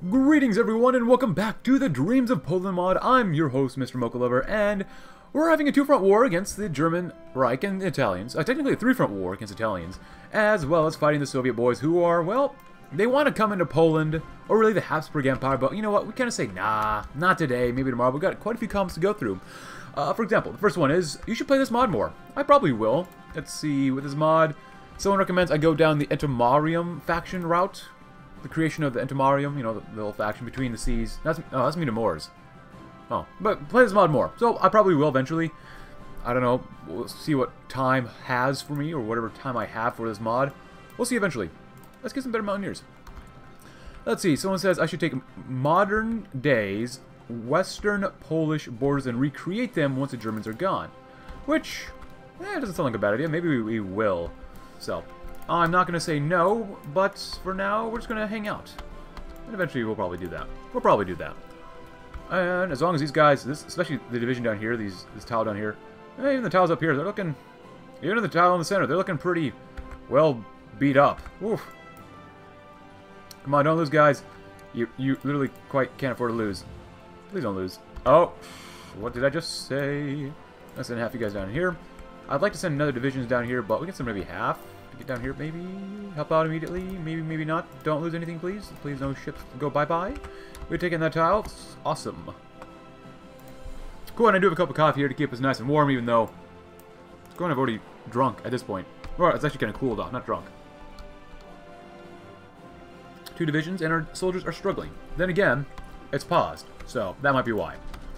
Greetings everyone and welcome back to the Dreams of Poland mod. I'm your host, Mr. Mocha Lover, and we're having a two-front war against the German Reich and the Italians. Technically a three-front war against Italians, as well as fighting the Soviet boys who are, well, they want to come into Poland, or really the Habsburg Empire, but you know what, we kind of say, nah, not today, maybe tomorrow. We've got quite a few comments to go through. For example, the first one is, you should play this mod more. I probably will. Let's see, with this mod, someone recommends I go down the Entomarium faction route. The creation of the Entomarium, you know, the little faction between the seas. That's Mina Moors. Oh, but play this mod more. So I probably will eventually. I don't know. We'll see what time has for me, or whatever time I have for this mod. We'll see eventually. Let's get some better Mountaineers. Let's see. Someone says I should take modern days Western Polish borders and recreate them once the Germans are gone. Which, doesn't sound like a bad idea. Maybe we will. So, I'm not going to say no, but for now, we're just going to hang out. And eventually, we'll probably do that. We'll probably do that. And as long as these guys, especially the division down here, this tile down here, even the tiles up here, they're looking, even the tile in the center, they're looking pretty well beat up. Oof. Come on, don't lose, guys. You literally quite can't afford to lose. Please don't lose. Oh, what did I just say? I'll send half you guys down here. I'd like to send another divisions down here, but we can send maybe half. Get down here, maybe help out immediately, maybe not. Don't lose anything, please. Please, no ships go bye-bye. We're taking that tile. It's awesome. Cool, and I do have a cup of coffee here to keep us nice and warm, even though it's going. I've already drunk at this point. Or it's actually kind of cooled off, not drunk. Two divisions, and our soldiers are struggling. Then again, it's paused, so that might be why.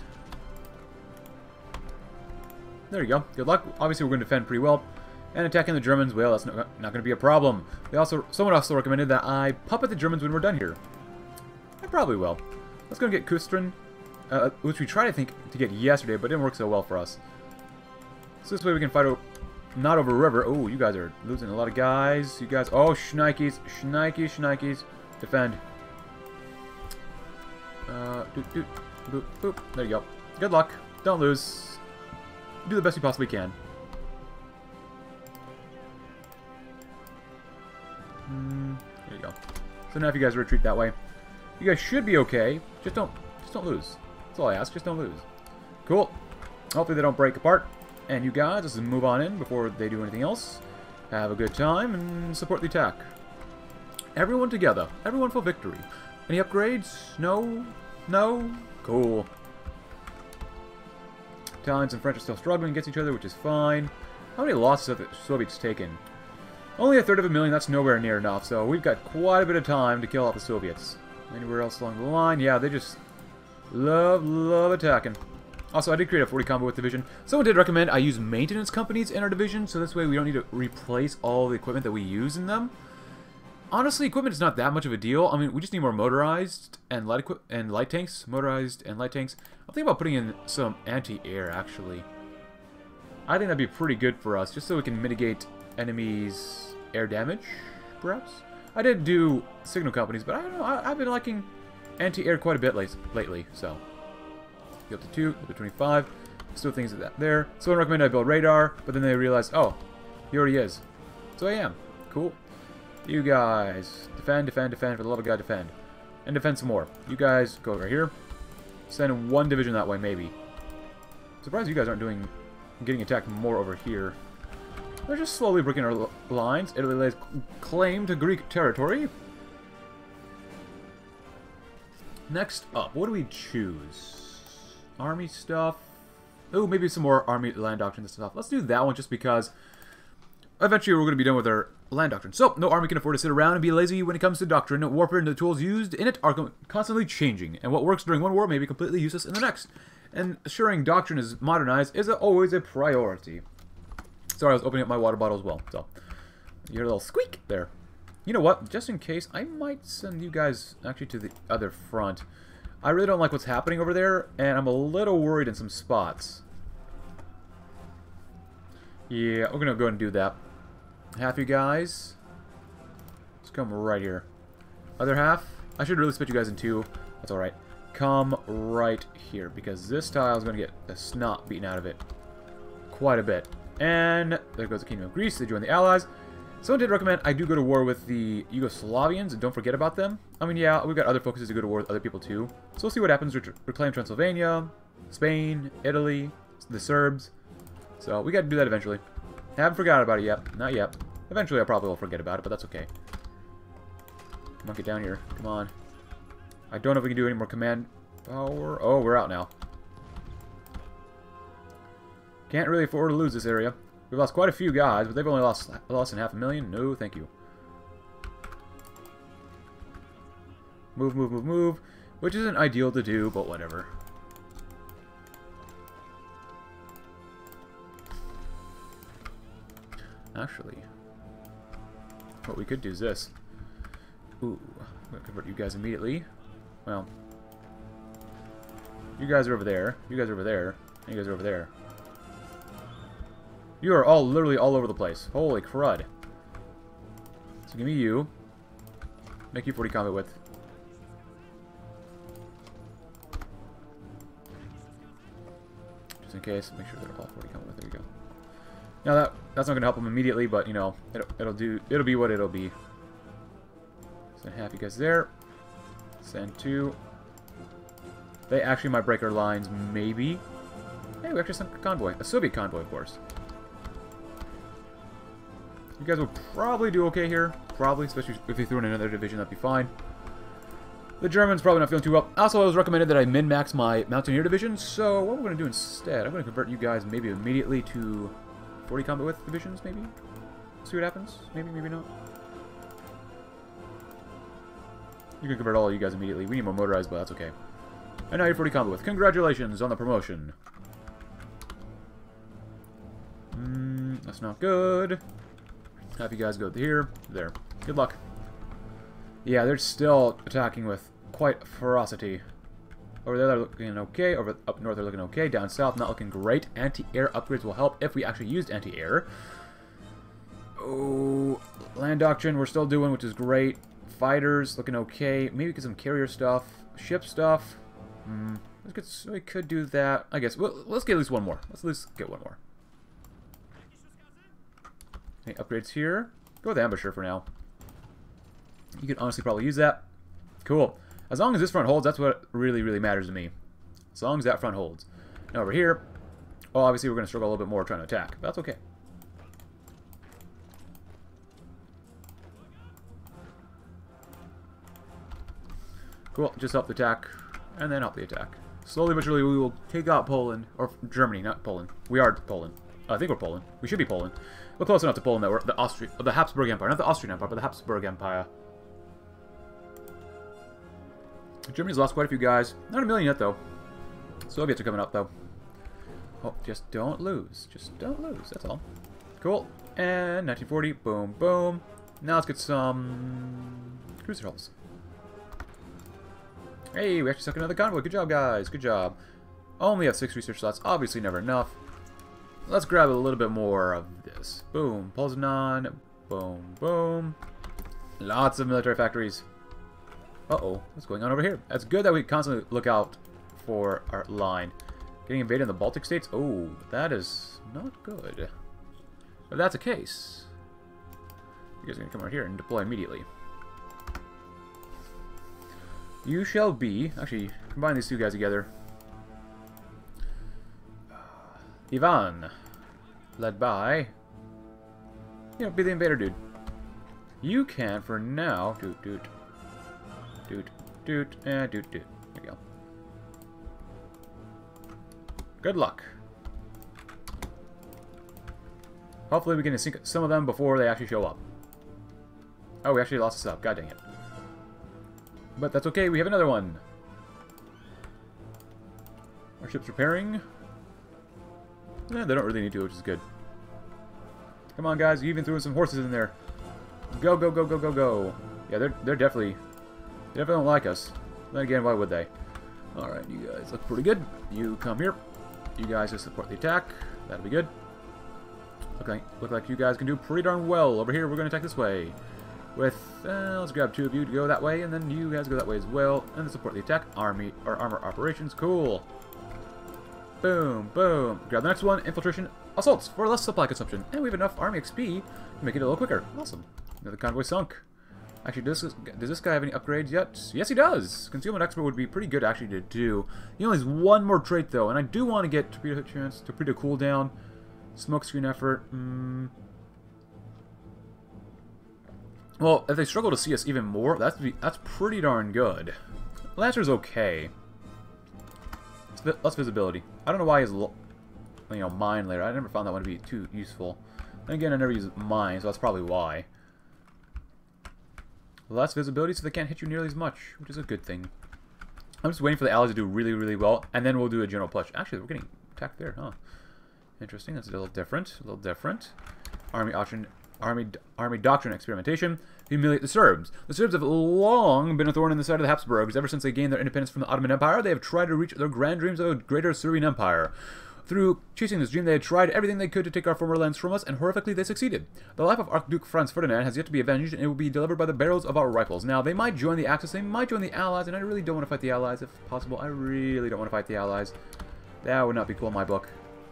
There you go. Good luck. Obviously, we're going to defend pretty well. And attacking the Germans, well, that's not going to be a problem. Someone also recommended that I puppet the Germans when we're done here. I probably will. Let's go and get Kustrin, which we tried, I think, to get yesterday, but it didn't work so well for us. So this way we can fight not over a river. Oh, you guys are losing a lot of guys. You guys, oh, shnikes, shnikes. Defend. Boop, boop. There you go. Good luck. Don't lose. Do the best you possibly can. There you go. So now if you guys retreat that way, you guys should be okay. Just don't lose. That's all I ask. Just don't lose. Cool. Hopefully they don't break apart. And you guys, just move on in before they do anything else. Have a good time and support the attack. Everyone together. Everyone for victory. Any upgrades? No? No? Cool. Italians and French are still struggling against each other, which is fine. How many losses have the Soviets taken? Only 1/3 of a million, that's nowhere near enough, so we've got quite a bit of time to kill off the Soviets. Anywhere else along the line? Yeah, they just love attacking. Also, I did create a 40 combo with division. Someone did recommend I use maintenance companies in our division, so this way we don't need to replace all the equipment that we use in them. Honestly, equipment is not that much of a deal. I mean, we just need more motorized and light tanks. Motorized and light tanks. I'm thinking about putting in some anti-air, actually. I think that'd be pretty good for us, just so we can mitigate enemies' air damage, perhaps? I did do signal companies, but I don't know, I've been liking anti-air quite a bit lately, so. Go up to 2, up to 25, still things like that there. Someone recommended I build radar, but then they realized, oh, he already is. So I am. Cool. You guys, defend, for the love of God, defend. And defend some more. You guys go over here. Send one division that way, maybe. Surprised you guys aren't getting attacked more over here. They're just slowly breaking our lines. Italy lays claim to Greek territory. Next up, what do we choose? Army stuff. Oh, maybe some more army land doctrine stuff. Let's do that one just because eventually we're going to be done with our land doctrine. So, no army can afford to sit around and be lazy when it comes to doctrine. Warfare and the tools used in it are constantly changing, and what works during one war may be completely useless in the next. And assuring doctrine is modernized is always a priority. Sorry, I was opening up my water bottle as well, so you hear a little squeak there. You know what? Just in case, I might send you guys actually to the other front. I really don't like what's happening over there, and I'm a little worried in some spots. Yeah, we're gonna go ahead and do that. Half you guys, just come right here. Other half, I should really split you guys in two. That's all right. Come right here, because this tile is gonna get the snot beaten out of it quite a bit. And there goes the Kingdom of Greece. They join the Allies. Someone did recommend I do go to war with the Yugoslavians, and don't forget about them. I mean, yeah, we've got other focuses to go to war with other people too. So we'll see what happens. Reclaim Transylvania, Spain, Italy, the Serbs. So we got to do that eventually. Haven't forgot about it yet. Not yet. Eventually I probably will forget about it, but that's okay. Come on, get down here. Come on. I don't know if we can do any more command power. Oh, we're out now. Can't really afford to lose this area. We've lost quite a few guys, but they've only lost in 500,000. No, thank you. Move, move, move, move. Which isn't ideal to do, but whatever. Actually, what we could do is this. Ooh, I'm going to convert you guys immediately. Well, you guys are over there. You guys are over there. And you guys are over there. You are all literally all over the place. Holy crud. So give me you. Make you 40 combat with. Just in case. Make sure they're all 40 combat with. There you go. Now that's not going to help them immediately, but you know, it'll be what it'll be. Send half you guys there. Send 2. They actually might break our lines, maybe. Hey, we actually sent a convoy. A Soviet convoy, of course. You guys will probably do okay here. Probably, especially if you threw in another division, that'd be fine. The Germans probably not feeling too well. Also, it was recommended that I min-max my Mountaineer division, so what we're going to do instead, I'm going to convert you guys maybe immediately to 40 combat with divisions, maybe? See what happens? Maybe, maybe not. You can convert all of you guys immediately. We need more motorized, but that's okay. And now you're 40 combat with. Congratulations on the promotion. That's not good. Have you guys go here. There. Good luck. Yeah, they're still attacking with quite ferocity. Over there, they're looking okay. Over up north, they're looking okay. Down south, not looking great. Anti-air upgrades will help if we actually used anti-air. Oh, land doctrine we're still doing, which is great. Fighters looking okay. Maybe get some carrier stuff, ship stuff. We could do that. I guess. Well, let's get at least one more. Let's at least get one more. Any upgrades here? Go with the ambusher for now. You could honestly probably use that. Cool. As long as this front holds, that's what really, really matters to me. As long as that front holds. Now over here, well, obviously we're going to struggle a little bit more trying to attack. But that's okay. Cool. Just help the attack, and then help the attack. Slowly but surely we will take out Poland. Or Germany, not Poland. We are Poland. I think we're Poland. We should be Poland. We're close enough to Poland that we're the Habsburg Empire. Not the Austrian Empire, but the Habsburg Empire. Germany's lost quite a few guys. Not a million yet, though. Soviets are coming up, though. Oh, just don't lose. Just don't lose. That's all. Cool. And 1940. Boom, boom. Now let's get some cruiser hulls. Hey, we actually took another convoy. Good job, guys. Good job. Only have 6 research slots. Obviously never enough. Let's grab a little bit more of this. Boom. Poznan. Boom, boom. Lots of military factories. Uh-oh. What's going on over here? That's good that we constantly look out for our line. Getting invaded in the Baltic states? Oh, that is not good. If that's the case, you guys are going to come right here and deploy immediately. You shall be... Actually, combine these two guys together. Ivan, led by, you know, be the invader dude. You can, for now, and There you go. Good luck. Hopefully we can sink some of them before they actually show up. Oh, we actually lost a sub. God dang it. But that's okay, we have another one. Our ship's repairing. Yeah, they don't really need to, which is good. Come on, guys. You even threw some horses in there. Go, go, go, go, go, go. Yeah, they're definitely... They definitely don't like us. Then again, why would they? Alright, you guys look pretty good. You come here. You guys just support the attack. That'll be good. Look like you guys can do pretty darn well. Over here, we're going to attack this way. With, let's grab 2 of you to go that way, and then you guys go that way as well. And then support the attack. Army, or armor operations. Cool. Boom, boom. Grab the next one. Infiltration. assaults for less supply consumption. And we have enough army XP to make it a little quicker. Awesome. Another convoy sunk. Actually, does this guy have any upgrades yet? Yes, he does. Concealment expert would be pretty good actually to do. He only has one more trait though, and I do want to get torpedo hit chance, torpedo cooldown, smoke screen effort. Well, if they struggle to see us even more, that's pretty darn good. Lancer's okay. Less visibility. I don't know why he's mine later. I never found that one to be too useful. And again, I never use mine, so that's probably why. Less visibility, so they can't hit you nearly as much, which is a good thing. I'm just waiting for the allies to do really, really well, and then we'll do a general push. Actually, we're getting attacked there, huh? Interesting. That's a little different. A little different. Army doctrine experimentation. Humiliate the Serbs. The Serbs have long been a thorn in the side of the Habsburgs. Ever since they gained their independence from the Ottoman Empire, they have tried to reach their grand dreams of a greater Serbian Empire. Through chasing this dream, they had tried everything they could to take our former lands from us, and horrifically they succeeded. The life of Archduke Franz Ferdinand has yet to be avenged, and it will be delivered by the barrels of our rifles. Now, they might join the Axis, they might join the Allies, and I really don't want to fight the Allies, if possible. I really don't want to fight the Allies. That would not be cool in my book.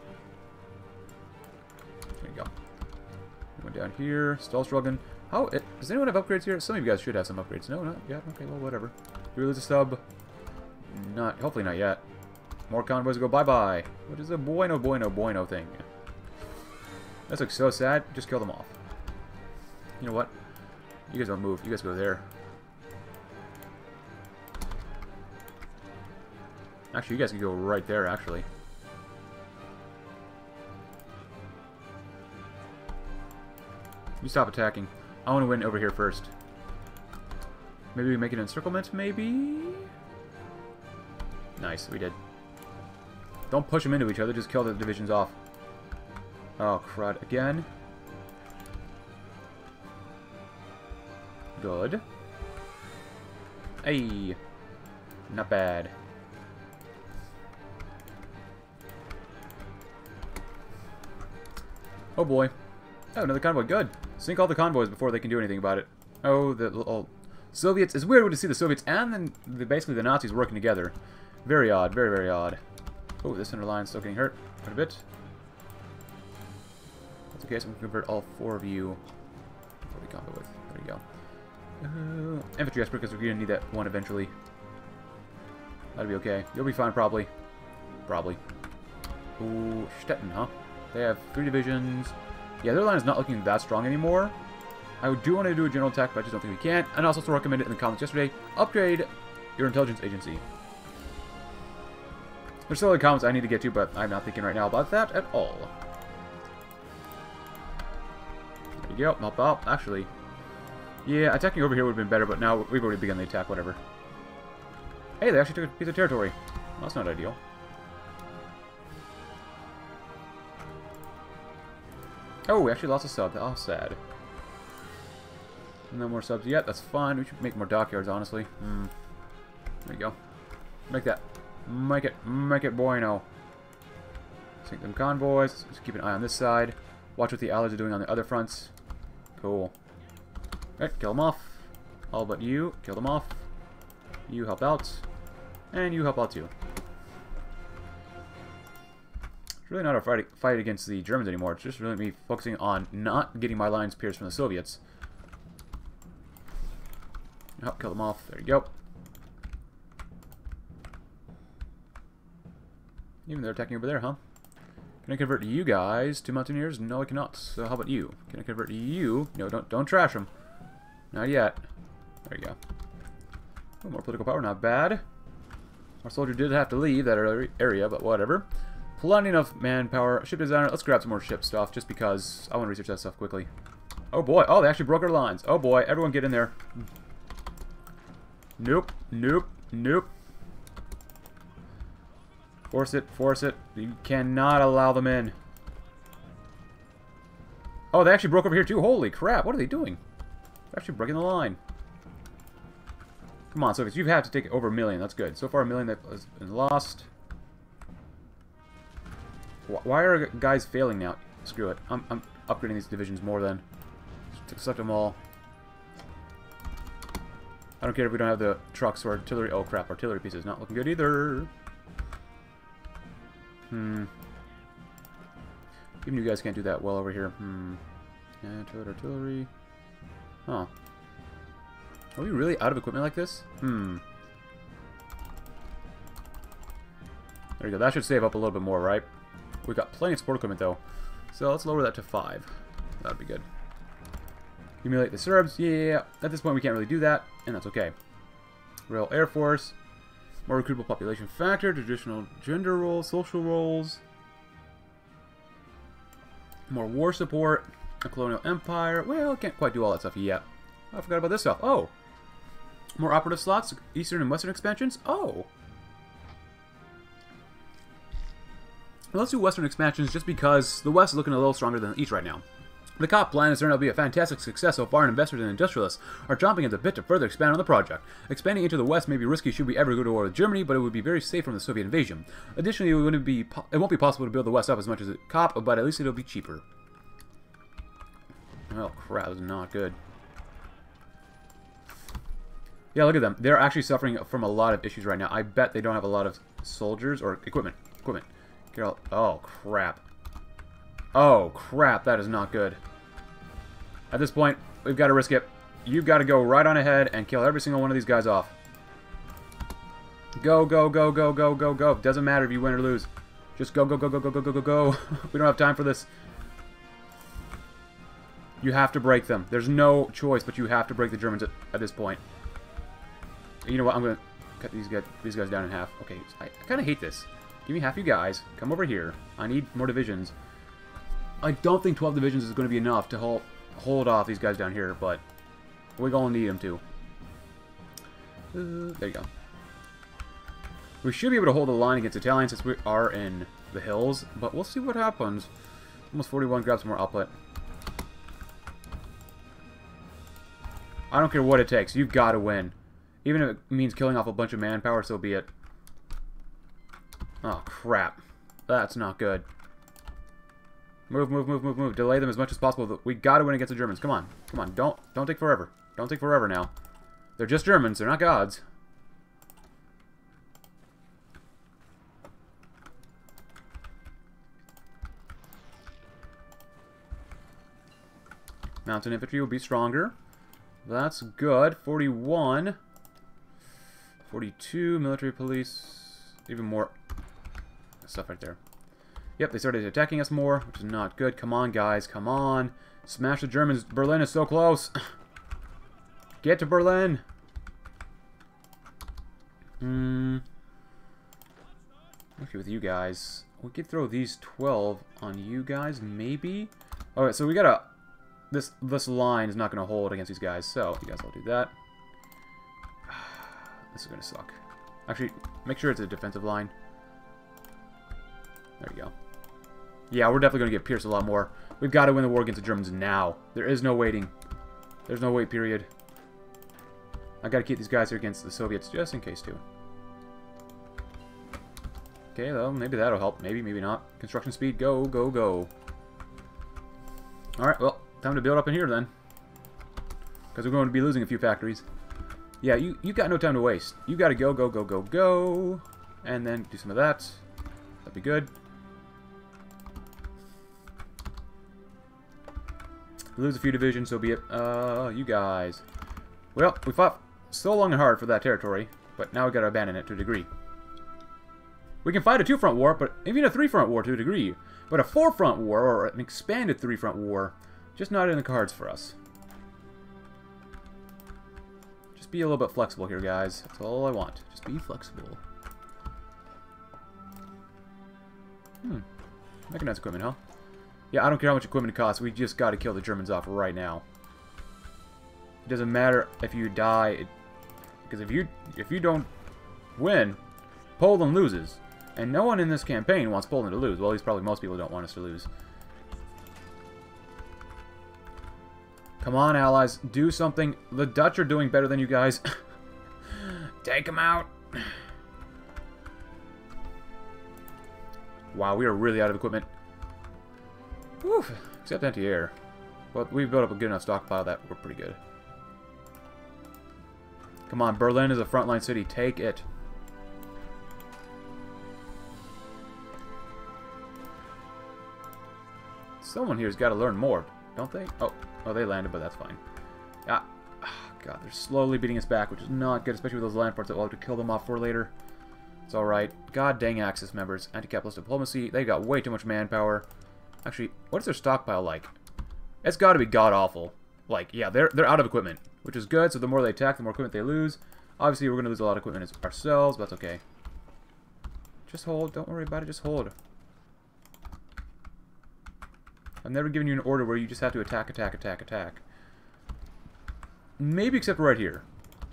There you go. We went down here. Stall struggling. Does anyone have upgrades here? Some of you guys should have some upgrades. No, not yet. Okay, well, whatever. Do we lose a sub? Hopefully not yet. More convoys go bye-bye. What is a bueno thing? That looks so sad. Just kill them off. You know what? You guys don't move. You guys go there. Actually, you guys can go right there, actually. You stop attacking. I want to win over here first. Maybe we make an encirclement, maybe? Nice, we did. Don't push them into each other, just kill the divisions off. Oh, crud. Again. Good. Hey. Not bad. Oh boy. Oh, another convoy. Good. Sink all the convoys before they can do anything about it. Oh, the little Soviets. It's weird to see the Soviets and then basically the Nazis working together. Very odd. Very, very odd. Oh, this center line's still getting hurt quite a bit. That's okay, so we can convert all 4 of you. What we combo with. There you go. Infantry expert, because we're going to need that one eventually. That'll be okay. You'll be fine, probably. Probably. Ooh, Stettin, huh? They have 3 divisions. Yeah, their line is not looking that strong anymore. I do want to do a general attack, but I just don't think we can. And I also recommended in the comments yesterday, upgrade your intelligence agency. There's still other comments I need to get to, but I'm not thinking right now about that at all. There you go. Help out. Actually, yeah, attacking over here would have been better, but now we've already begun the attack, whatever. Hey, they actually took a piece of territory. Well, that's not ideal. Oh, we actually lost a sub. Oh, sad. No more subs yet. That's fine. We should make more dockyards, honestly. There you go. Make that. Make it bueno. Sink them convoys. Just keep an eye on this side. Watch what the Allies are doing on the other fronts. Cool. Alright, kill them off. All but you. Kill them off. You help out. And you help out too. It's really not a fight against the Germans anymore. It's just really me focusing on not getting my lines pierced from the Soviets. Oh, kill them off. There you go. Even they're attacking over there, huh? Can I convert you guys to mountaineers? No, I cannot. So how about you? Can I convert you? No, don't trash them. Not yet. There you go. Oh, more political power, not bad. Our soldier did have to leave that area, but whatever. Plenty enough manpower. Ship designer. Let's grab some more ship stuff, just because I want to research that stuff quickly. Oh boy. Oh, they actually broke our lines. Oh boy. Everyone get in there. Nope. Nope. Nope. Force it, force it. You cannot allow them in. Oh, they actually broke over here too. Holy crap, what are they doing? They're actually breaking the line. Come on, Soviets, you have to take over 1 million. That's good. So far, 1 million that has been lost. Why are guys failing now? Screw it. I'm upgrading these divisions more than. Just accept them all. I don't care if we don't have the trucks or artillery. Oh crap, artillery pieces not looking good either. Even you guys can't do that well over here. Artillery. Huh. Are we really out of equipment like this? There we go. That should save up a little bit more, right? We've got plenty of support equipment, though. So let's lower that to 5. That'd be good. Humiliate the Serbs. Yeah. At this point, we can't really do that, and that's okay. Royal Air Force. More recruitable population factor. Traditional gender roles. Social roles. More war support. A colonial empire. Well, can't quite do all that stuff yet. Oh, I forgot about this stuff. Oh. More operative slots. Eastern and Western expansions. Oh. Well, let's do Western expansions just because the West is looking a little stronger than the East right now. The COP plan has turned out to be a fantastic success so far, and investors and industrialists are chomping at the bit to further expand on the project. Expanding into the West may be risky should we ever go to war with Germany, but it would be very safe from the Soviet invasion. Additionally, it won't be possible to build the West up as much as the COP, but at least it'll be cheaper. Oh crap, that was not good. Yeah, look at them. They're actually suffering from a lot of issues right now. I bet they don't have a lot of soldiers or equipment. Get all, oh crap. Oh crap, that is not good. At this point, we've got to risk it. You've got to go right on ahead and kill every single one of these guys off. Go, go, go, go, go, go, go. Doesn't matter if you win or lose. Just go, go, go, go, go, go, go, go, go. We don't have time for this. You have to break them. There's no choice, but you have to break the Germans at this point. You know what? I'm going to cut these guys down in half. Okay, I kind of hate this. Give me half you guys. Come over here. I need more divisions. I don't think 12 divisions is going to be enough to hold off these guys down here, but we're going to need them to. There you go. We should be able to hold the line against Italians since we are in the hills, but we'll see what happens. Almost 41, grab some more output. I don't care what it takes. You've got to win. Even if it means killing off a bunch of manpower, so be it. Oh, crap. That's not good. Move, move, move, move, move. Delay them as much as possible. We got to win against the Germans. Come on. Come on. Don't take forever. Don't take forever now. They're just Germans. They're not gods. Mountain infantry will be stronger. That's good. 41. 42. Military police. Even more stuff right there. Yep, they started attacking us more, which is not good. Come on, guys. Come on. Smash the Germans. Berlin is so close. Get to Berlin. Okay, with you guys. We could throw these 12 on you guys, maybe? Alright, so we gotta... This line is not going to hold against these guys, so you guys all do that. This is going to suck. Actually, make sure it's a defensive line. There you go. Yeah, we're definitely going to get pierced a lot more. We've got to win the war against the Germans now. There is no waiting. There's no wait period. I got to keep these guys here against the Soviets just in case, too. Okay, well, maybe that'll help. Maybe, maybe not. Construction speed, go, go, go. Alright, well, time to build up in here, then. Because we're going to be losing a few factories. Yeah, you got no time to waste. You got to go, go, go, go, go. And then do some of that. That'd be good. Lose a few divisions, so be it. You guys. Well, we fought so long and hard for that territory, but now we got to abandon it to a degree. We can fight a 2-front war, but even a 3-front war to a degree. But a 4-front war, or an expanded 3-front war, just not in the cards for us. Just be a little bit flexible here, guys. That's all I want. Just be flexible. Mechanized equipment, huh? Yeah, I don't care how much equipment it costs. We just got to kill the Germans off right now. It doesn't matter if you die, because if you don't win, Poland loses, and no one in this campaign wants Poland to lose. Well, at least probably most people don't want us to lose. Come on, allies, do something. The Dutch are doing better than you guys. Take them out. Wow, we are really out of equipment. Whew, except anti-air. But we've built up a good enough stockpile that we're pretty good. Come on, Berlin is a frontline city. Take it. Someone here's got to learn more, don't they? Oh, they landed, but that's fine. Ah, God, they're slowly beating us back, which is not good, especially with those land ports that we'll have to kill them off for later. It's alright. God dang Axis members. Anti-capitalist diplomacy. They got way too much manpower. Actually, what is their stockpile like? It's got to be god-awful. Like, yeah, they're out of equipment, which is good, so the more they attack, the more equipment they lose. Obviously, we're going to lose a lot of equipment ourselves, but that's okay. Just hold. Don't worry about it. Just hold. I've never given you an order where you just have to attack, attack, attack, attack. Maybe except right here.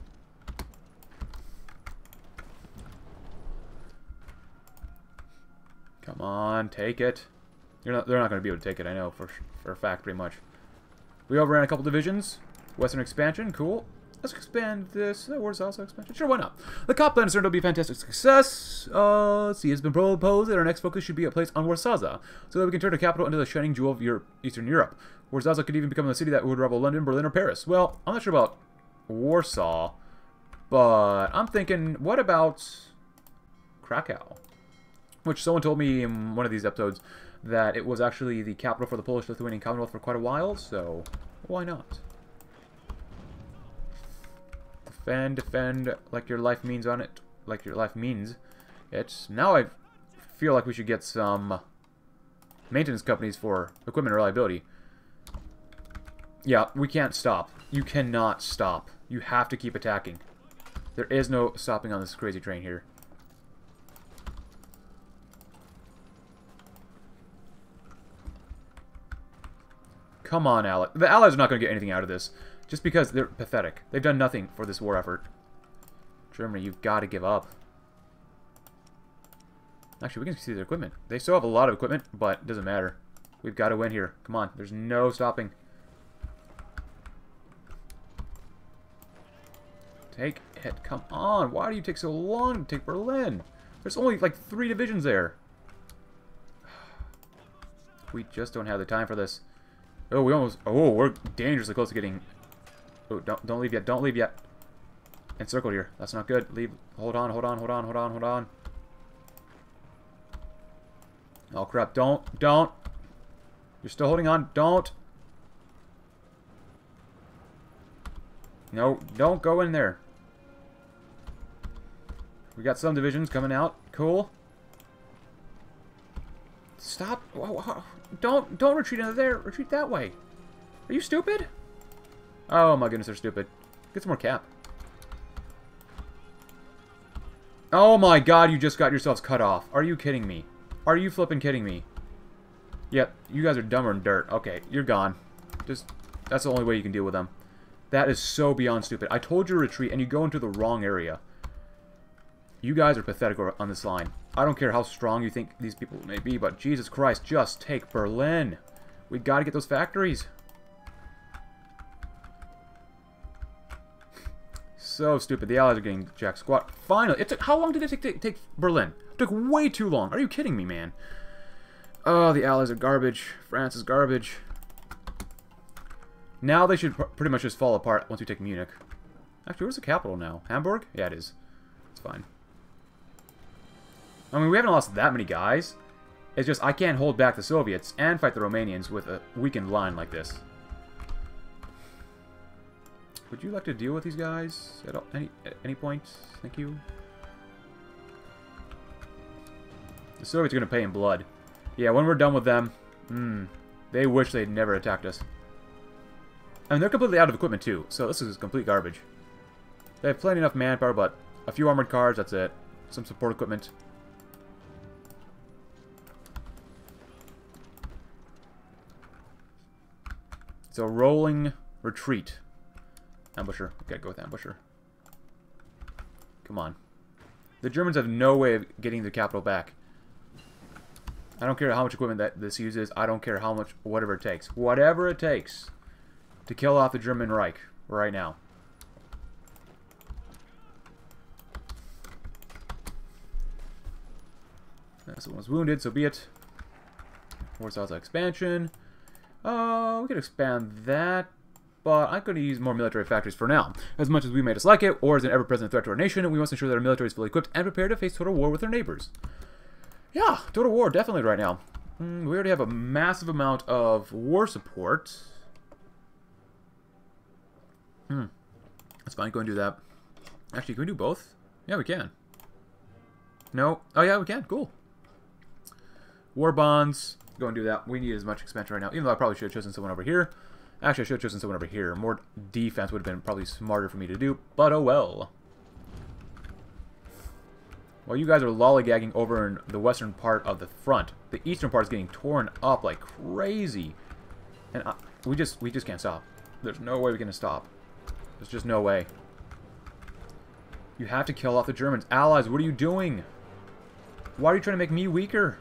Come on, take it. They're not going to be able to take it, I know, for a fact, pretty much. We overran a couple divisions. Western expansion, cool. Let's expand this. Where's also expansion? Sure, why not? The COP plan is certain to be a fantastic success. Let's see, it's been proposed that our next focus should be placed on Warsaw, so that we can turn the capital into the shining jewel of Eastern Europe. Warsaw could even become the city that would rival London, Berlin, or Paris. Well, I'm not sure about Warsaw, but I'm thinking, what about Krakow? Which someone told me in one of these episodes that it was actually the capital for the Polish-Lithuanian Commonwealth for quite a while, so why not? Defend, defend, like your life means on it. Like your life means it. Now I feel like we should get some maintenance companies for equipment reliability. Yeah, we can't stop. You cannot stop. You have to keep attacking. There is no stopping on this crazy train here. Come on, Allies. The Allies are not going to get anything out of this. Just because they're pathetic. They've done nothing for this war effort. Germany, you've got to give up. Actually, we can see their equipment. They still have a lot of equipment, but it doesn't matter. We've got to win here. Come on. There's no stopping. Take it. Come on. Why do you take so long to take Berlin? There's only like 3 divisions there. We just don't have the time for this. Oh, we're dangerously close to getting... Oh, don't leave yet. Don't leave yet. Encircled here. That's not good. Leave. Hold on, hold on, hold on, hold on, hold on. Oh, crap. Don't. You're still holding on. Don't. No, don't go in there. We got some divisions coming out. Cool. Stop. Don't retreat into there. Retreat that way. Are you stupid? Oh my goodness, they're stupid. Get some more cap. Oh my god, you just got yourselves cut off. Are you kidding me? Are you flipping kidding me? Yep, you guys are dumber than dirt. Okay, you're gone. That's the only way you can deal with them. That is so beyond stupid. I told you to retreat and you go into the wrong area. You guys are pathetic on this line. I don't care how strong you think these people may be, but Jesus Christ, just take Berlin. We gotta get those factories. So stupid. The Allies are getting jack squat. Finally, it took. How long did it take Berlin? It took way too long. Are you kidding me, man? Oh, the Allies are garbage. France is garbage. Now they should pretty much just fall apart once we take Munich. Actually, where's the capital now? Hamburg? Yeah, it is. It's fine. I mean, we haven't lost that many guys. It's just I can't hold back the Soviets and fight the Romanians with a weakened line like this. Would you like to deal with these guys at any point? Thank you. The Soviets are going to pay in blood. Yeah, when we're done with them, they wish they'd never attacked us. And they're completely out of equipment too, so this is complete garbage. They have plenty enough manpower, but a few armored cars, that's it. Some support equipment. So rolling retreat. Ambusher. Okay, go with ambusher. Come on. The Germans have no way of getting the capital back. I don't care how much equipment that this uses. I don't care how much, whatever it takes. Whatever it takes to kill off the German Reich right now. Someone was wounded, so be it. Warsaw's expansion. We could expand that. But I'm going to use more military factories for now. As much as we may dislike it, war is an ever-present threat to our nation, we must ensure that our military is fully equipped and prepared to face total war with our neighbors. Yeah, total war, definitely right now. We already have a massive amount of war support. That's fine, go and do that. Actually, can we do both? Yeah, we can. No? Oh yeah, we can. Cool. War bonds. Go and do that. We need as much expansion right now. Even though I probably should have chosen someone over here. Actually, I should have chosen someone over here. More defense would have been probably smarter for me to do. But oh well. While you guys are lollygagging over in the western part of the front, the eastern part is getting torn up like crazy. And we just can't stop. There's no way we can stop. There's just no way. You have to kill off the Germans. Allies, what are you doing? Why are you trying to make me weaker?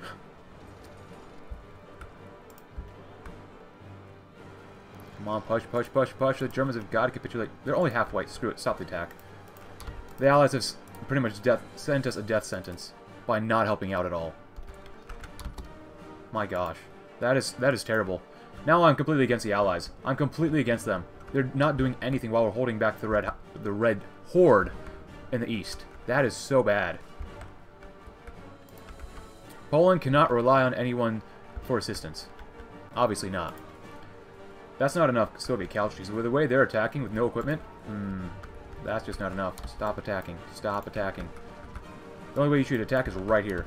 Come on, push, push, push, push. The Germans have got to capitulate. They're only half white. Screw it. Stop the attack. The Allies have pretty much sent us a death sentence by not helping out at all. My gosh. That is terrible. Now I'm completely against the Allies. I'm completely against them. They're not doing anything while we're holding back the red horde in the east. That is so bad. Poland cannot rely on anyone for assistance. Obviously not. That's not enough Soviet casualties. With the way they're attacking with no equipment, that's just not enough. Stop attacking. Stop attacking. The only way you should attack is right here.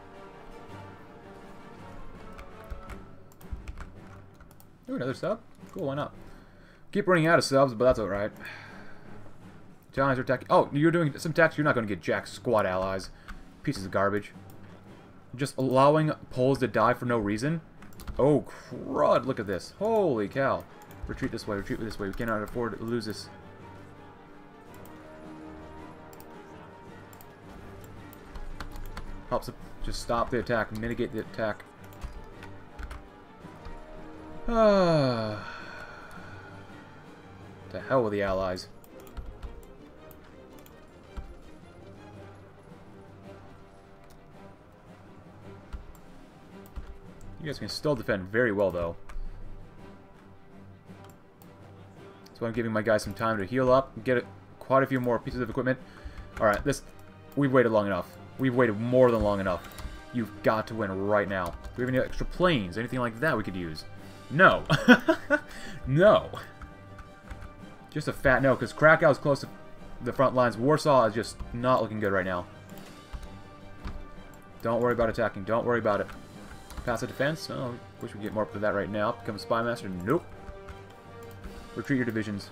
Ooh, another sub? Cool, why not? Keep running out of subs, but that's alright. Italians are attacking. Oh, you're doing some attacks. You're not going to get jack squad allies. Pieces of garbage. Just allowing Poles to die for no reason. Oh, crud. Look at this. Holy cow. Retreat this way. Retreat this way. We cannot afford to lose this. Helps just stop the attack. Mitigate the attack. To hell with the Allies. You guys can still defend very well, though. So I'm giving my guys some time to heal up, get quite a few more pieces of equipment. Alright, we've waited long enough. We've waited more than long enough. You've got to win right now. Do we have any extra planes? Anything like that we could use? No. No. Just a fat no, because Krakow's close to the front lines. Warsaw is just not looking good right now. Don't worry about attacking. Don't worry about it. Passive defense? Oh, wish we could get more up to that right now. Become a spy master? Nope. Retreat your divisions.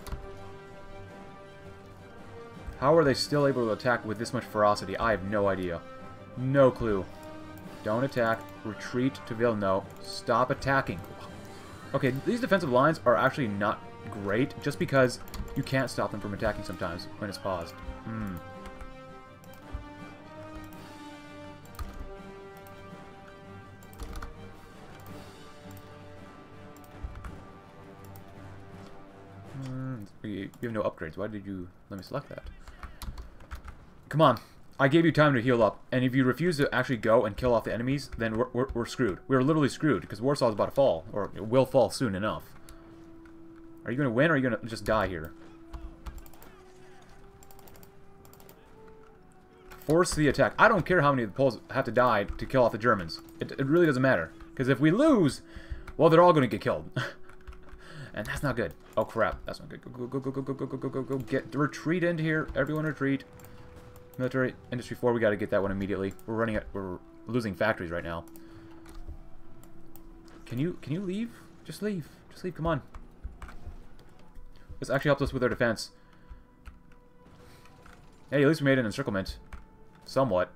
How are they still able to attack with this much ferocity? I have no idea. No clue. Don't attack. Retreat to Vilno. Stop attacking. Okay, these defensive lines are actually not great, just because you can't stop them from attacking sometimes when it's paused. You have no upgrades. Why did you let me select that? Come on. I gave you time to heal up, and if you refuse to actually go and kill off the enemies, then we're screwed. We're literally screwed, because Warsaw is about to fall, or it will fall soon enough. Are you going to win, or are you going to just die here? Force the attack. I don't care how many of the Poles have to die to kill off the Germans. It really doesn't matter. Because if we lose, well, they're all going to get killed. And that's not good. Oh, crap. That's not good. Go, go, go, go, go, go, go, go, go, go. Get retreat into here. Everyone retreat. Military Industry 4, we got to get that one immediately. We're losing factories right now. Can you leave? Just leave. Just leave. Come on. This actually helps us with our defense. Hey, at least we made an encirclement. Somewhat.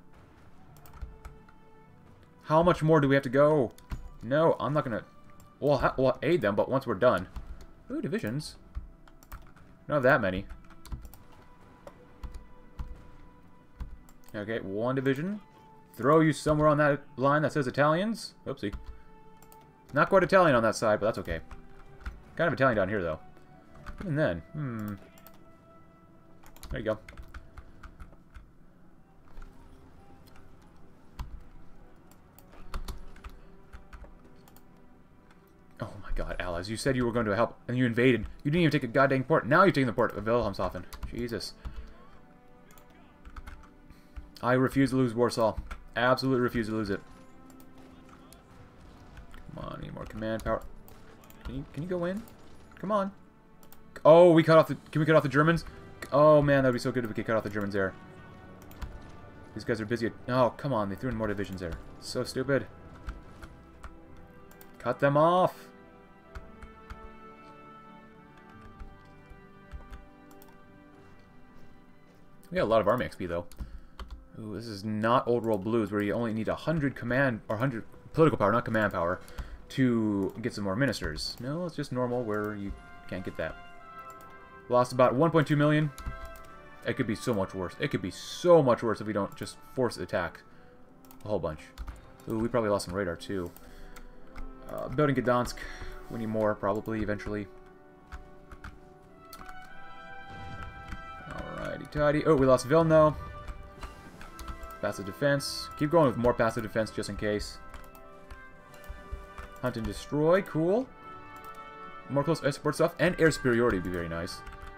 How much more do we have to go? No, I'm not gonna... We'll aid them, but once we're done. Ooh, divisions. Not that many. Okay, one division. Throw you somewhere on that line that says Italians. Oopsie. Not quite Italian on that side, but that's okay. Kind of Italian down here, though. Even then, There you go. Oh my god, Allies. You said you were going to help, and you invaded. You didn't even take a goddamn port. Now you're taking the port of Wilhelmshaven. Jesus. I refuse to lose Warsaw. Absolutely refuse to lose it. Command power. Can you go in? Come on. Oh, we cut off the... Can we cut off the Germans? Oh, man, that would be so good if we could cut off the Germans there. These guys are busy. Oh, come on. They threw in more divisions there. So stupid. Cut them off. We got a lot of army XP, though. Ooh, this is not Old World Blues, where you only need 100 command... Or 100 political power, not command power, to get some more ministers. No, it's just normal, where you can't get that. Lost about 1.2 million. It could be so much worse. It could be so much worse if we don't just force attack a whole bunch. Ooh, we probably lost some radar, too. Building Gdansk. We need more, probably, eventually. Alrighty, tidy. Oh, we lost Vilno. Passive defense. Keep going with more passive defense, just in case. Hunt and destroy. Cool. More close air support stuff. And air superiority would be very nice.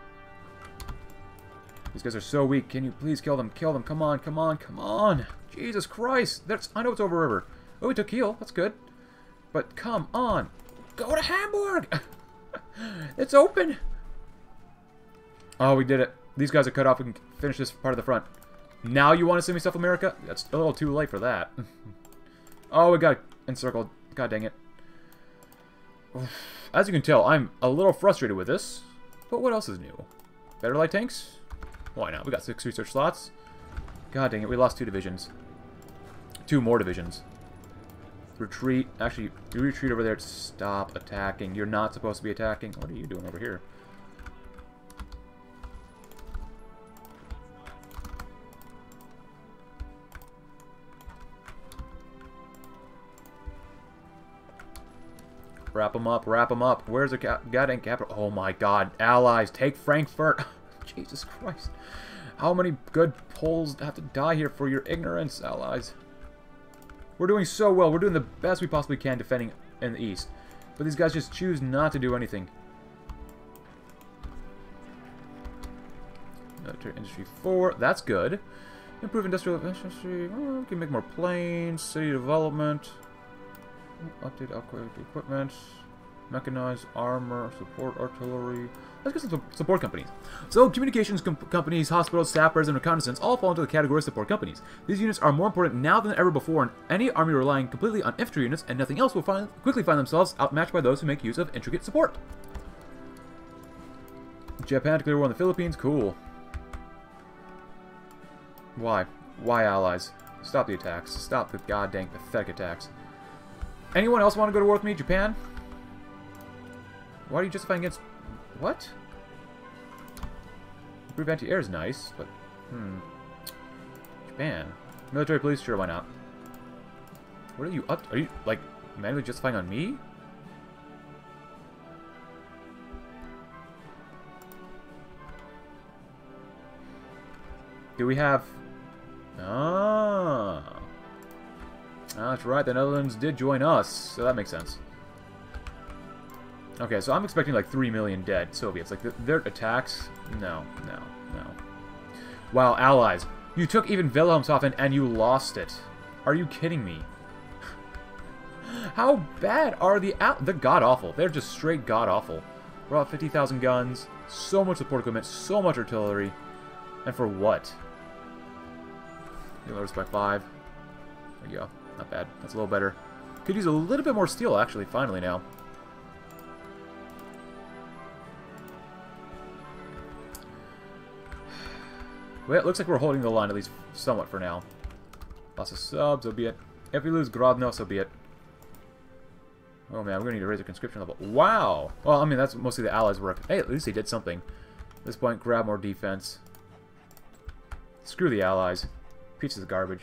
These guys are so weak. Can you please kill them? Kill them. Come on, come on, come on. Jesus Christ. I know it's over river. Oh, we took Kiel. That's good. But come on. Go to Hamburg. It's open. Oh, we did it. These guys are cut off. We can finish this part of the front. Now you want to send me South America? That's a little too late for that. Oh, we got encircled. God dang it. As you can tell, I'm a little frustrated with this. But what else is new? Better light tanks? Why not? We got 6 research slots. God dang it, we lost 2 divisions. 2 more divisions. Retreat. Actually, you retreat over there. Stop attacking. You're not supposed to be attacking. What are you doing over here? Wrap them up, wrap them up. Where's the goddamn capital? Oh my god. Allies, take Frankfurt. Jesus Christ. How many good Poles have to die here for your ignorance, allies? We're doing so well. We're doing the best we possibly can defending in the east. But these guys just choose not to do anything. Military Industry 4. That's good. Improve industrial efficiency. Oh, we can make more planes. City development. Update, upgrade equipment. Mechanized armor. Support artillery. Let's get some support companies. So, communications companies, hospitals, sappers, and reconnaissance all fall into the category of support companies. These units are more important now than ever before, and any army relying completely on infantry units and nothing else will quickly find themselves outmatched by those who make use of intricate support. Japan declared war on the Philippines. Cool. Why? Why allies? Stop the attacks. Stop the goddamn pathetic attacks. Anyone else want to go to war with me? Japan? Why are you justifying against... What? Improve anti-air is nice, but... Japan. Military police? Sure, why not? What are you up to? Are you, like, manually justifying on me? Do we have... Ah. That's right, the Netherlands did join us, so that makes sense. Okay, so I'm expecting like 3 million dead Soviets. Like, their attacks? No, no, no. Wow, allies. You took even Wilhelmshaven and you lost it. Are you kidding me? How bad are they're god-awful. They're just straight god-awful. We're at 50,000 guns, so much support equipment, so much artillery. And for what? Low respect 5. There you go. Not bad. That's a little better. Could use a little bit more steel, actually, finally now. Well, it looks like we're holding the line, at least somewhat for now. Lots of subs, so be it. If we lose Grodno, so be it. Oh man, we're going to need to raise our conscription level. Wow! Well, I mean, that's mostly the Allies' work. Hey, at least they did something. At this point, grab more defense. Screw the Allies. Pieces of garbage.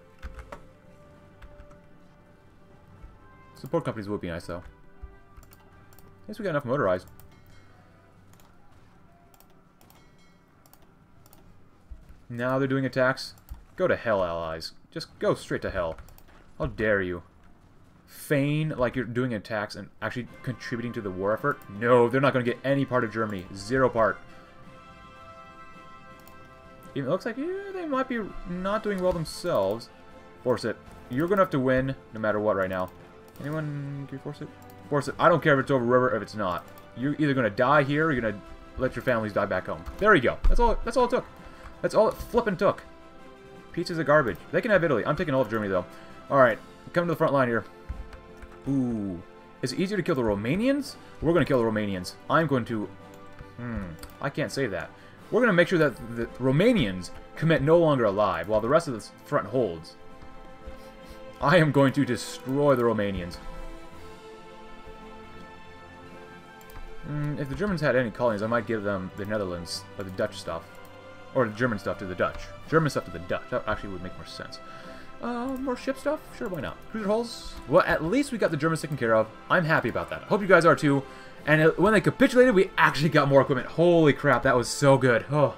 Support companies would be nice, though. At least we got enough motorized. Now they're doing attacks. Go to hell, allies. Just go straight to hell. How dare you? Feign like you're doing attacks and actually contributing to the war effort? No, they're not going to get any part of Germany. 0 part. Even looks like they might be not doing well themselves. Force it. You're going to have to win no matter what right now. Anyone can force it? Force it. I don't care if it's over river or if it's not. You're either going to die here or you're going to let your families die back home. There you go. That's all it took. That's all it flippin' took. Pieces of garbage. They can have Italy. I'm taking all of Germany, though. Alright. Come to the front line here. Ooh. Is it easier to kill the Romanians? We're going to kill the Romanians. I'm going to... I can't say that. We're going to make sure that the Romanians commit no longer alive, while the rest of the front holds. I am going to destroy the Romanians. If the Germans had any colonies, I might give them the Netherlands, or the Dutch stuff. Or the German stuff to the Dutch. German stuff to the Dutch. That actually would make more sense. More ship stuff? Sure, why not? Cruiser hulls? Well, at least we got the Germans taken care of. I'm happy about that. I hope you guys are too. And when they capitulated, we actually got more equipment. Holy crap, that was so good. Oh.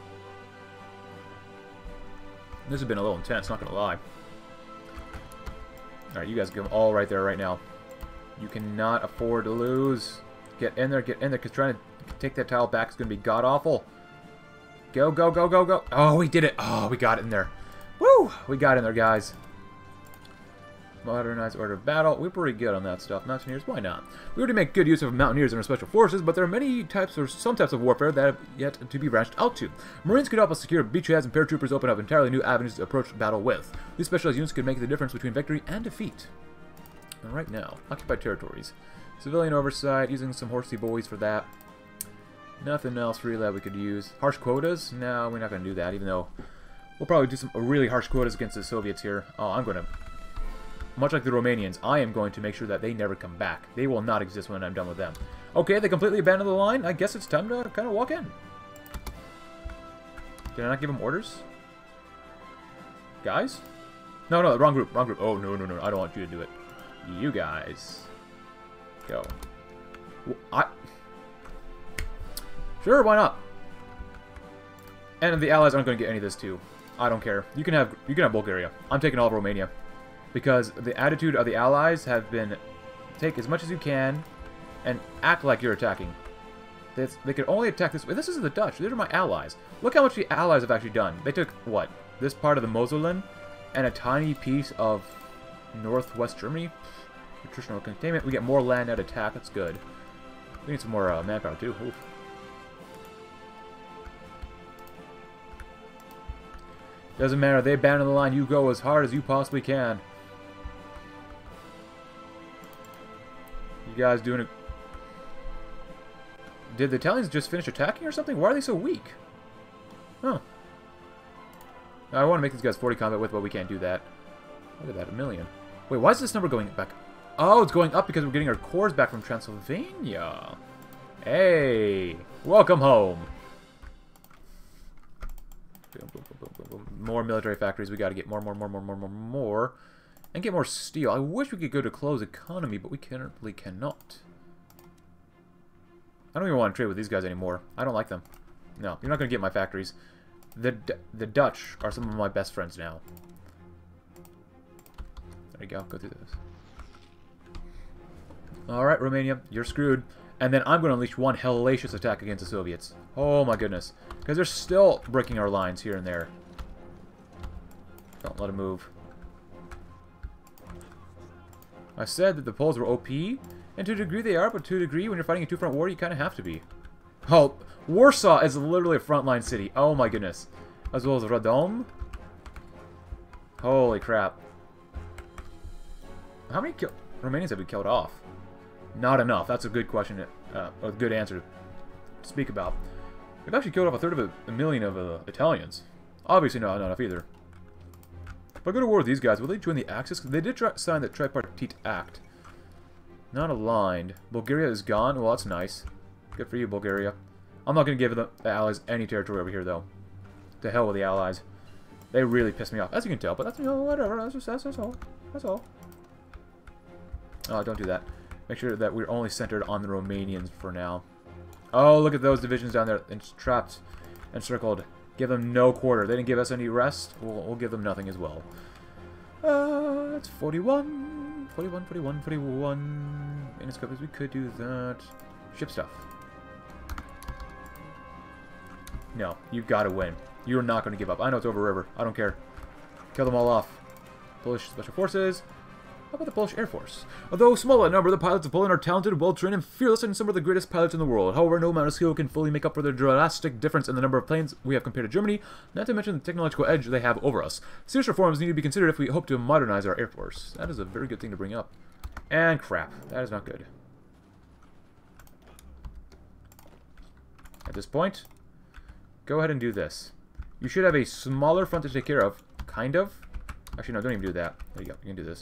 This has been a little intense, not gonna lie. Alright, you guys go all right there right now. You cannot afford to lose. Get in there, because trying to take that tile back is going to be god-awful. Go, go, go, go, go. Oh, we did it. Oh, we got it in there. Woo! We got in there, guys. Modernized order of battle. We're pretty good on that stuff. Mountaineers, why not? We already make good use of Mountaineers in our special forces, but there are many types, or some types of warfare that have yet to be branched out to. Marines could help us secure beachheads, and paratroopers open up entirely new avenues to approach battle with. These specialized units could make the difference between victory and defeat. And right now, occupied territories. Civilian oversight, using some horsey boys for that. Nothing else really that we could use. Harsh quotas? No, we're not going to do that, even though we'll probably do some really harsh quotas against the Soviets here. Oh, I'm going to... Much like the Romanians, I am going to make sure that they never come back. They will not exist when I'm done with them. Okay, they completely abandoned the line. I guess it's time to kind of walk in. Did I not give them orders? Guys? No, no, wrong group, wrong group. Oh, no, no, no, I don't want you to do it. You guys... Go. Sure, why not? And the Allies aren't going to get any of this too. I don't care. You can have Bulgaria. I'm taking all of Romania, because the attitude of the Allies have been take as much as you can and act like you're attacking. They can only attack this way. This isn't the Dutch. These are my allies. Look how much the Allies have actually done. They took what? This part of the Moselland and a tiny piece of northwest Germany. Nutritional containment. We get more land at attack. That's good. We need some more manpower too. Oof. Doesn't matter. They abandon the line. You go as hard as you possibly can. You guys doing it? Did the Italians just finish attacking or something? Why are they so weak? Huh. I want to make these guys 40 combat with, but we can't do that. Look at that, 1,000,000. Wait, why is this number going back? Oh, it's going up because we're getting our cores back from Transylvania. Hey, welcome home. More military factories. We got to get more. And get more steel. I wish we could go to closed economy, but we currently cannot. I don't even want to trade with these guys anymore. I don't like them. No, you're not going to get my factories. The Dutch are some of my best friends now. There you go. Go through this. Alright, Romania, you're screwed. And then I'm going to unleash one hellacious attack against the Soviets. Oh my goodness. Because they're still breaking our lines here and there. Don't let them move. I said that the Poles were OP, and to a degree they are, but to a degree when you're fighting a two-front war, you kind of have to be. Oh, Warsaw is literally a frontline city. Oh my goodness. As well as Radom. Holy crap. How many Romanians have we killed off? Not enough. That's a good question, a good answer to speak about. We've actually killed off a third of a million of Italians. Obviously not enough either. If I go to war with these guys, will they join the Axis? They did sign the Tripartite Act. Not aligned. Bulgaria is gone. Well, that's nice. Good for you, Bulgaria. I'm not going to give the Allies any territory over here, though. To hell with the Allies. They really pissed me off, as you can tell. But that's, you know, whatever. That's all. That's all. Oh, don't do that. Make sure that we're only centered on the Romanians for now. Oh, look at those divisions down there. Trapped, encircled. Give them no quarter. They didn't give us any rest. We'll give them nothing as well. That's 41. 41, 41, 41. In its copies, we could do that. Ship stuff. No, you've got to win. You're not going to give up. I know it's over river. I don't care. Kill them all off. Polish Special Forces. How about the Polish Air Force? Although small in number, the pilots of Poland are talented, well-trained, and fearless, and some of the greatest pilots in the world. However, no amount of skill can fully make up for the drastic difference in the number of planes we have compared to Germany, not to mention the technological edge they have over us. Serious reforms need to be considered if we hope to modernize our Air Force. That is a very good thing to bring up. And crap. That is not good. At this point, go ahead and do this. You should have a smaller front to take care of. Kind of. Actually, no, don't even do that. There you go. You can do this.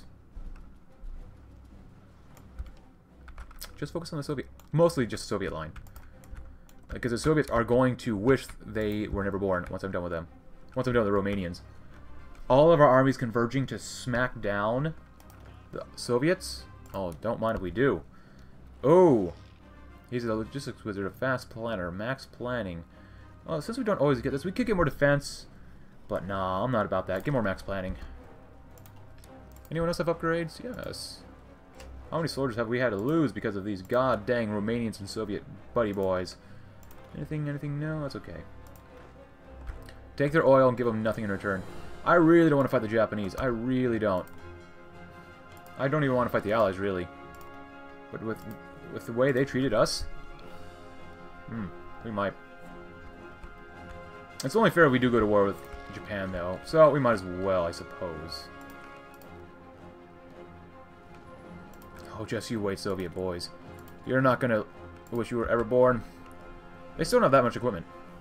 Just focus on the Soviet... Mostly just Soviet line. Because the Soviets are going to wish they were never born once I'm done with them. Once I'm done with the Romanians. All of our armies converging to smack down the Soviets? Oh, don't mind if we do. Oh! He's a logistics wizard, a fast planner, max planning. Well, since we don't always get this, we could get more defense. But nah, I'm not about that. Get more max planning. Anyone else have upgrades? Yes. How many soldiers have we had to lose because of these god-dang Romanians and Soviet buddy boys? Anything? No? That's okay. Take their oil and give them nothing in return. I really don't want to fight the Japanese. I really don't. I don't even want to fight the Allies, really. But with the way they treated us... we might. It's only fair we do go to war with Japan, though. So we might as well, I suppose. Oh, just you wait, Soviet boys. You're not gonna wish you were ever born. They still don't have that much equipment.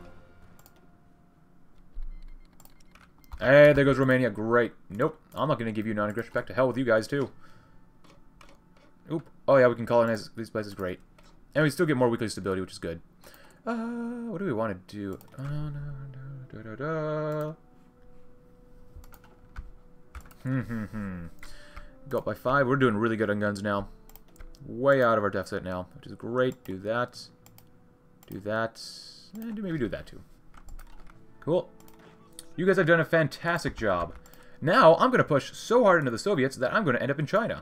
Hey, there goes Romania. Great. Nope. I'm not gonna give you non-aggression back. To hell with you guys, too. Oop. Oh, yeah, we can colonize these places. Great. And we still get more weekly stability, which is good. What do we want to do? Go up by 5. We're doing really good on guns now. Way out of our deficit now, which is great. Do that. Do that. And maybe do that too. Cool. You guys have done a fantastic job. Now, I'm going to push so hard into the Soviets that I'm going to end up in China.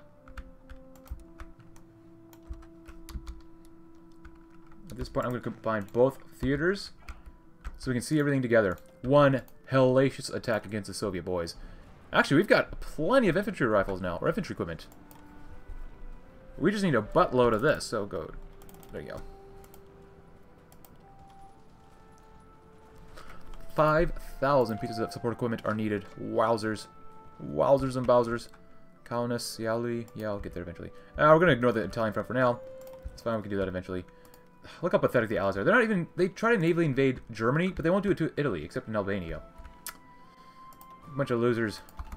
At this point, I'm going to combine both theaters so we can see everything together. One hellacious attack against the Soviet boys. Actually, we've got plenty of infantry rifles now, or infantry equipment. We just need a buttload of this, so go. There you go. 5,000 pieces of support equipment are needed. Wowzers. Wowzers and bowsers. Colonists, Yali. Yeah, I'll get there eventually. We're going to ignore the Italian front for now. It's fine, we can do that eventually. Look how pathetic the Allies are. They're not even... They try to navally invade Germany, but they won't do it to Italy, except in Albania. Bunch of losers.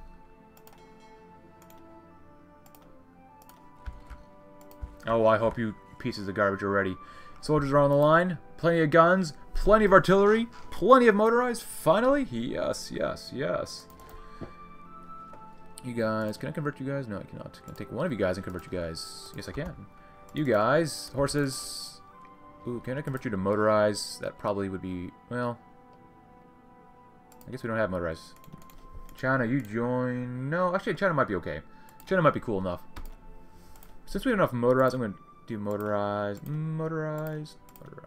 Oh, I hope you pieces of garbage are ready. Soldiers are on the line. Plenty of guns. Plenty of artillery. Plenty of motorized. Finally? Yes, yes, yes. You guys. Can I convert you guys? No, I cannot. Can I take one of you guys and convert you guys? Yes, I can. You guys. Horses. Ooh, can I convert you to motorized? That probably would be... Well... I guess we don't have motorized. China, you join... No, actually, China might be okay. China might be cool enough. Since we don't have motorized, I'm going to do motorized. Motorized.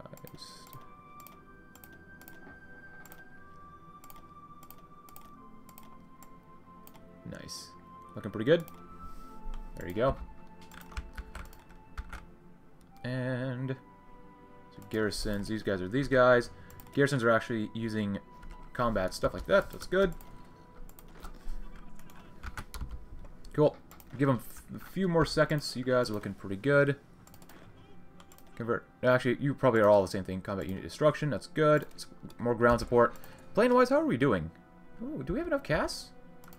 Nice. Looking pretty good. There you go. And... So garrisons. These guys are these guys. Garrisons are actually using combat stuff like that. That's good. Cool. Give them a few more seconds. You guys are looking pretty good. Convert. Actually, you probably are all the same thing. Combat unit destruction. That's good. More ground support. Plane-wise, how are we doing? Ooh, do we have enough casts?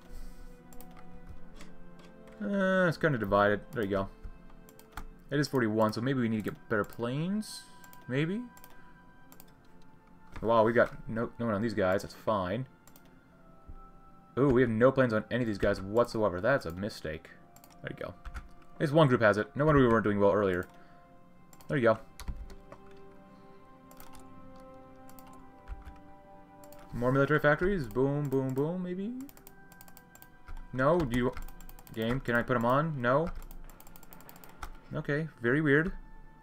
It's kind of divided. There you go. It is 41, so maybe we need to get better planes. Maybe. Wow, we got no one on these guys. That's fine. Ooh, we have no planes on any of these guys whatsoever. That's a mistake. There you go. At least one group has it. No wonder we weren't doing well earlier. There you go. More military factories. Boom, boom, boom, maybe? No? Do you... Game, can I put them on? No? Okay, very weird.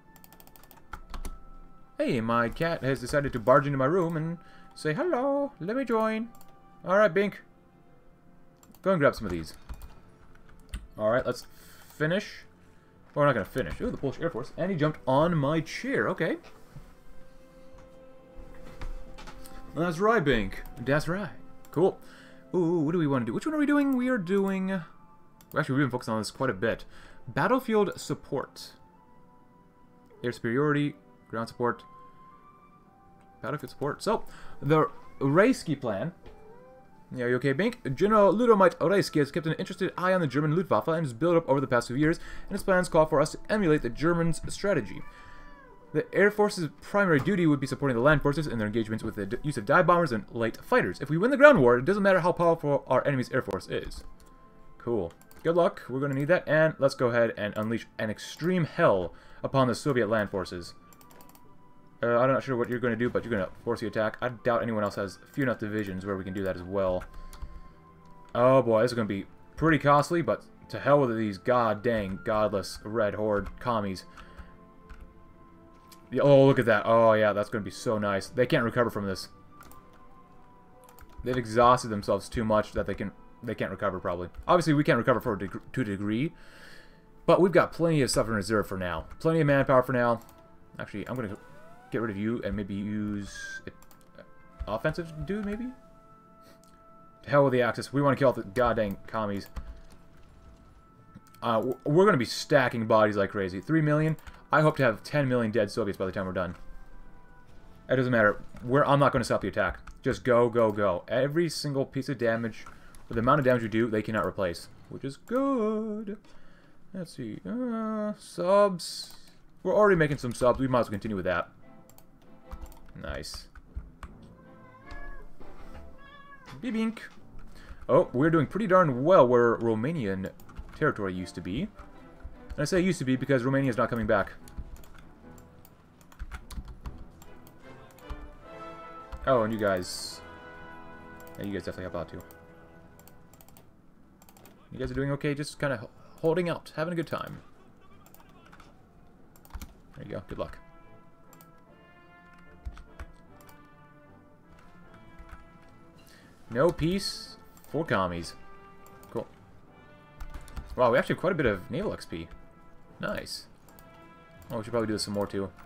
Hey, my cat has decided to barge into my room and say, hello, let me join. Alright, Bink. Go and grab some of these. Alright, let's finish. Well, we're not going to finish. Ooh, the Polish Air Force. And he jumped on my chair. Okay. That's right, Bink. That's right. Cool. Ooh, what do we want to do? Which one are we doing? We are doing... Actually, we've been focusing on this quite a bit. Battlefield support. Air superiority. Ground support. Battlefield support. So, the Reisky plan... Yeah, you okay, Bink? General Ludomite Reisky has kept an interested eye on the German Luftwaffe and has built up over the past few years, and his plans call for us to emulate the Germans' strategy. The Air Force's primary duty would be supporting the land forces in their engagements with the use of dive bombers and light fighters. If we win the ground war, it doesn't matter how powerful our enemy's Air Force is. Cool. Good luck. We're going to need that, and let's go ahead and unleash an extreme hell upon the Soviet land forces. I'm not sure what you're going to do, but you're going to force the attack. I doubt anyone else has few enough divisions where we can do that as well. Oh boy, this is going to be pretty costly, but to hell with these god-dang, godless, red horde commies. Oh, look at that. Oh yeah, that's going to be so nice. They can't recover from this. They've exhausted themselves too much that they can't recover, probably. Obviously, we can't recover to a degree, but we've got plenty of stuff in reserve for now. Plenty of manpower for now. Actually, I'm going to get rid of you and maybe use offensive dude, maybe? To hell with the Axis. We want to kill the goddamn commies. We're going to be stacking bodies like crazy. 3 million. I hope to have 10 million dead Soviets by the time we're done. It doesn't matter. I'm not going to stop the attack. Just go, go, go. Every single piece of damage, with the amount of damage we do, they cannot replace. Which is good. Let's see. Subs. We're already making some subs. We might as well continue with that. Nice. Bibink. Oh, we're doing pretty darn well where Romanian territory used to be. And I say used to be because Romania's not coming back. Oh, and you guys... Yeah, you guys definitely help out too. You guys are doing okay, just kind of holding out, having a good time. There you go, good luck. No peace for commies. Cool. Wow, we actually have quite a bit of naval XP. Nice. Oh, we should probably do this some more too.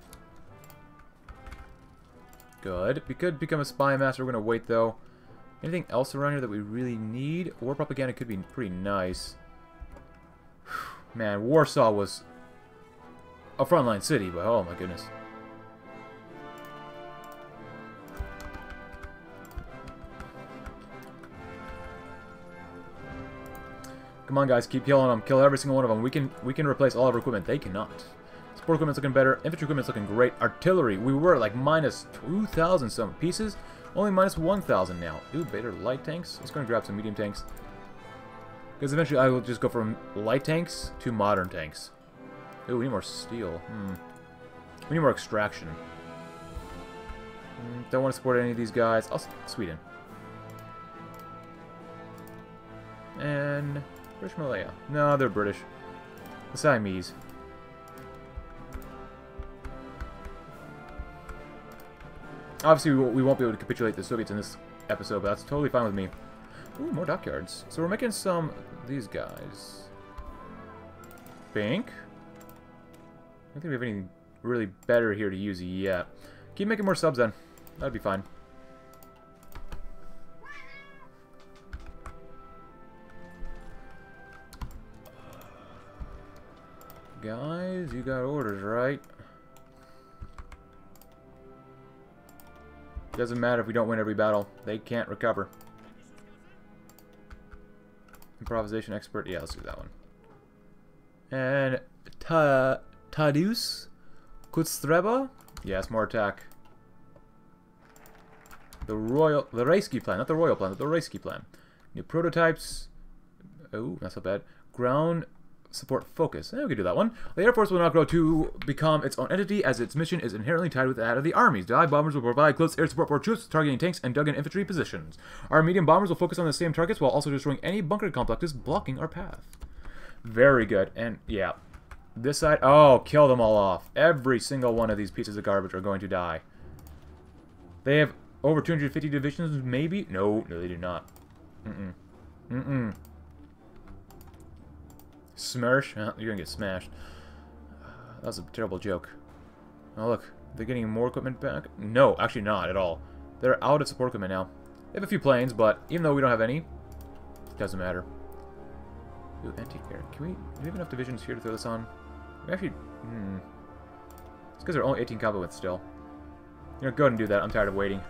Good. We could become a spy master. We're going to wait though. Anything else around here that we really need? War propaganda could be pretty nice. Man, Warsaw was a frontline city, but oh my goodness. Come on, guys, keep killing them. Kill every single one of them. We can replace all of our equipment. They cannot. Support equipment's looking better. Infantry equipment's looking great. Artillery, we were like minus 2,000 some pieces. Only minus 1,000 now. Ooh, better light tanks. Let's go and grab some medium tanks. Because eventually I will just go from light tanks to modern tanks. Ooh, we need more steel. We need more extraction. Don't want to support any of these guys. Oh, Sweden. And... British Malaya. No, they're British. The Siamese. Obviously, we won't be able to capitulate the Soviets in this episode, but that's totally fine with me. Ooh, more dockyards. So we're making some... these guys. Bank. I don't think we have anything really better here to use yet. Keep making more subs then. That'd be fine. Guys, you got orders, right? Doesn't matter if we don't win every battle. They can't recover. Improvisation expert. Yeah, let's do that one. And Tadeusz Kutstreba. Yes, more attack. The Reisky plan, not the royal plan, but the Reisky plan. New prototypes. Oh, that's not bad. Ground support focus. We can do that one. The Air Force will not grow to become its own entity, as its mission is inherently tied with that of the armies. Dive bombers will provide close air support for troops targeting tanks and dug-in infantry positions. Our medium bombers will focus on the same targets while also destroying any bunker complexes blocking our path. Very good. And yeah, this side. Oh, kill them all off. Every single one of these pieces of garbage are going to die. They have over 250 divisions, maybe? No, they do not. Smash? You're gonna get smashed. That was a terrible joke. Oh, look. They're getting more equipment back? No, actually not at all. They're out of support equipment now. They have a few planes, but even though we don't have any, it doesn't matter. Ooh, anti-air. Do we have enough divisions here to throw this on? We actually... It's because they're only 18 combat with still. You know, go ahead and do that. I'm tired of waiting.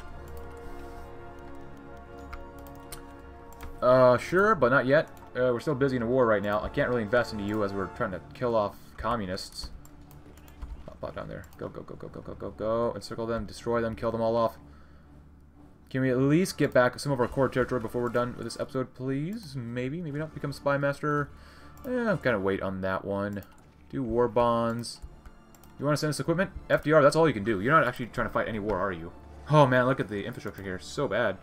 Sure, but not yet. We're still busy in a war right now. I can't really invest into you as we're trying to kill off communists. Pop down there. Go, go, go, go, go, go, go, go. Encircle them, destroy them, kill them all off. Can we at least get back some of our core territory before we're done with this episode, please? Maybe, maybe not. Become Spy Master. I'm gonna wait on that one. Do war bonds. You want to send us equipment? FDR, that's all you can do. You're not actually trying to fight any war, are you? Oh man, look at the infrastructure here. So bad.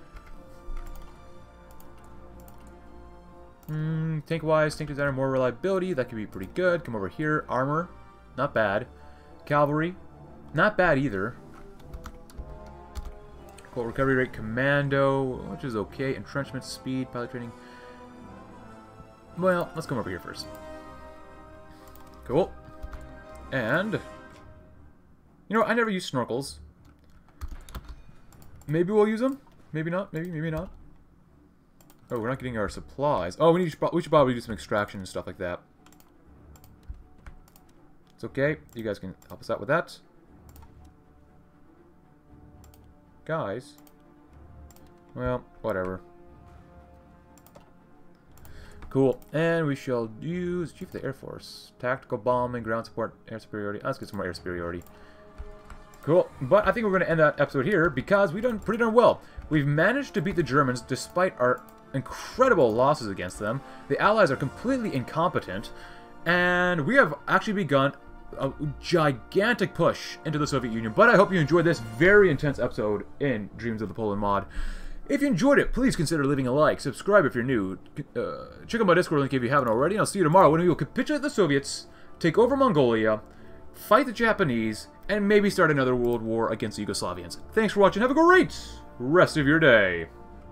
Tank-wise, tank designer, more reliability. That could be pretty good. Come over here. Armor. Not bad. Cavalry. Not bad either. Cool recovery rate. Commando, which is okay. Entrenchment speed. Pilot training. Well, let's come over here first. Cool. And... You know, I never use snorkels. Maybe we'll use them. Maybe not. Maybe not. Oh, we're not getting our supplies. Oh, we should probably do some extraction and stuff like that. It's okay. You guys can help us out with that. Guys. Well, whatever. Cool. And we shall use Chief of the Air Force. Tactical bombing, ground support, air superiority. Let's get some more air superiority. Cool. But I think we're going to end that episode here because we've done pretty darn well. We've managed to beat the Germans despite our incredible losses against them. The Allies are completely incompetent. And we have actually begun a gigantic push into the Soviet Union. But I hope you enjoyed this very intense episode in Dreams of the Poland Mod. If you enjoyed it, please consider leaving a like, subscribe if you're new, check out my Discord link if you haven't already, and I'll see you tomorrow when we will capitulate the Soviets, take over Mongolia, fight the Japanese, and maybe start another world war against the Yugoslavians. Thanks for watching, have a great rest of your day!